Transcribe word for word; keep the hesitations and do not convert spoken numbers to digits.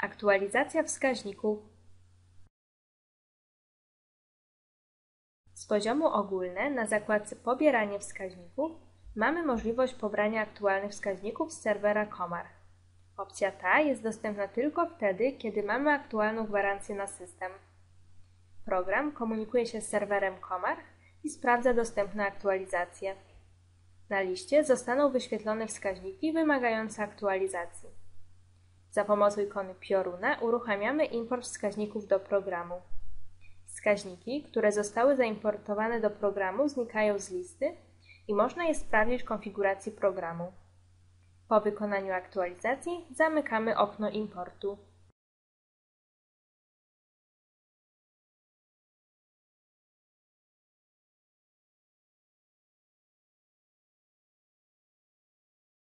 Aktualizacja wskaźników. Z poziomu ogólne na zakładce Pobieranie wskaźników mamy możliwość pobrania aktualnych wskaźników z serwera Comarch. Opcja ta jest dostępna tylko wtedy, kiedy mamy aktualną gwarancję na system. Program komunikuje się z serwerem Comarch i sprawdza dostępne aktualizacje. Na liście zostaną wyświetlone wskaźniki wymagające aktualizacji. Za pomocą ikony pioruna uruchamiamy import wskaźników do programu. Wskaźniki, które zostały zaimportowane do programu, znikają z listy i można je sprawdzić w konfiguracji programu. Po wykonaniu aktualizacji zamykamy okno importu.